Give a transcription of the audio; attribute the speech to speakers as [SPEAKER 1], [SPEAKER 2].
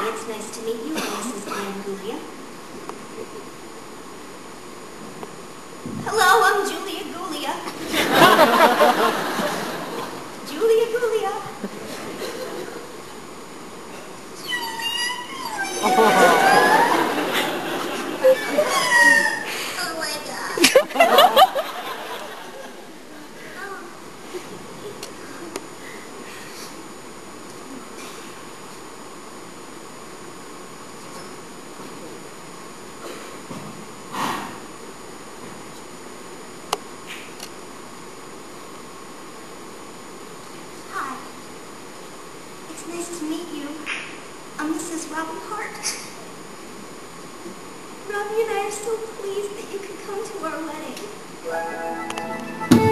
[SPEAKER 1] Hi, it's nice to meet you, Mrs. Glangulia. Hello, I'm Julia Gulia. Julia Gulia. Oh my God. Hi. It's nice to meet you. I'm Mrs. Robin Hart. Robbie and I are so pleased that you could come to our wedding.